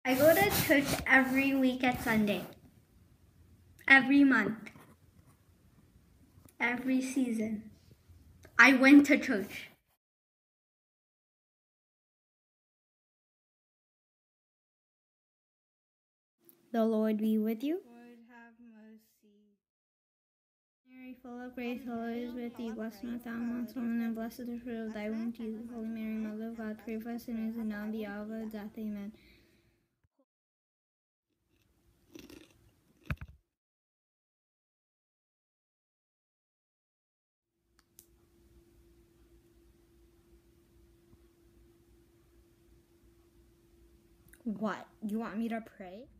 I go to church every week at Sunday. Every month. Every season. I went to church. The Lord be with you. Lord, have mercy. Mary, full of grace, the Lord is with thee. Blessed art thou amongst women, and blessed is the fruit of thy womb, Jesus. Holy Mary, Mother of God, pray for us sinners, and now and the hour of our death. Amen. What? You want me to pray?